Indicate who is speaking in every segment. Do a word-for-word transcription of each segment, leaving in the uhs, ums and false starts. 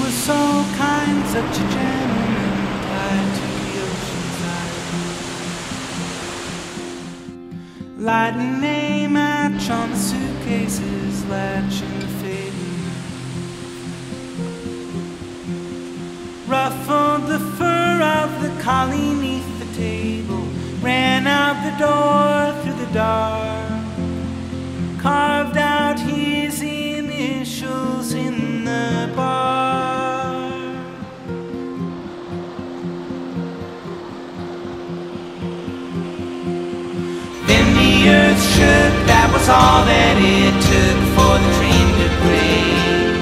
Speaker 1: were so kind, such a gentleman, tied to the ocean side. Lighting a match on the suitcases, latching the fading. Ruffled the fur of the collie neath the table, ran out the door through the dark, carved out his initials in the bar. Then the earth shook, that was all that it took for the dream to break.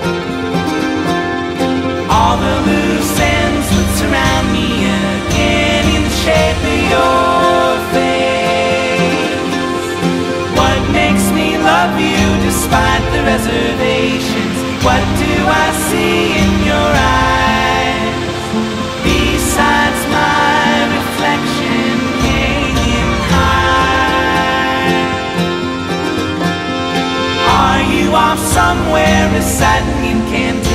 Speaker 1: All the loose ends would surround me again in the shape of your face. What makes me love you despite the reservations? What do I see in your eyes besides my reflection hanging high? Are you off somewhere reciting in Canton?